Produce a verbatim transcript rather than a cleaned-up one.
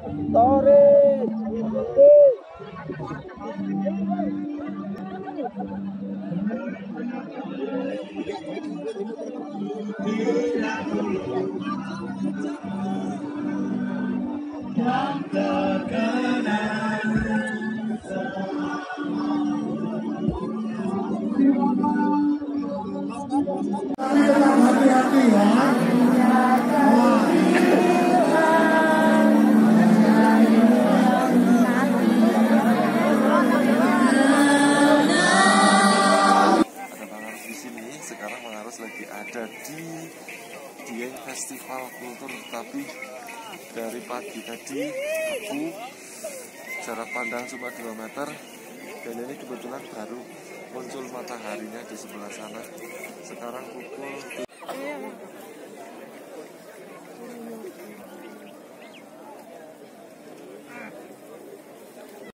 Torres. Yang terkenal hati-hati ya. Sekarang Mengarus lagi ada di Dieng Festival Kultur, tapi dari pagi tadi aku jarak pandang cuma dua meter, dan ini kebetulan baru muncul mataharinya di sebelah sana. Sekarang pukul